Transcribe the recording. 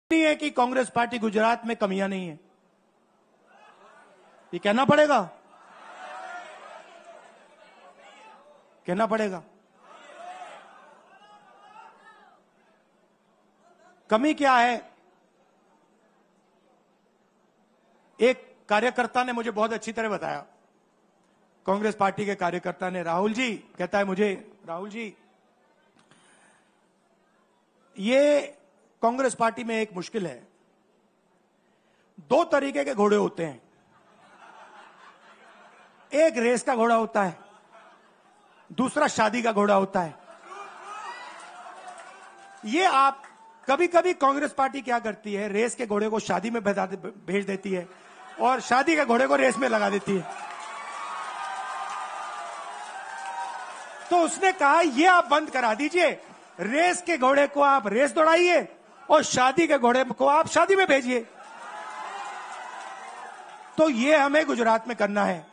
नहीं है कि कांग्रेस पार्टी गुजरात में कमियां नहीं है, ये कहना पड़ेगा, कहना पड़ेगा। कमी क्या है? एक कार्यकर्ता ने मुझे बहुत अच्छी तरह बताया, कांग्रेस पार्टी के कार्यकर्ता ने, राहुल जी कहता है मुझे, राहुल जी ये कांग्रेस पार्टी में एक मुश्किल है, दो तरीके के घोड़े होते हैं, एक रेस का घोड़ा होता है, दूसरा शादी का घोड़ा होता है। ये आप कभी कभी कांग्रेस पार्टी क्या करती है, रेस के घोड़े को शादी में भेज देती है और शादी के घोड़े को रेस में लगा देती है। तो उसने कहा ये आप बंद करा दीजिए, रेस के घोड़े को आप रेस दौड़ाइए और शादी के घोड़े को आप शादी में भेजिए। तो ये हमें गुजरात में करना है।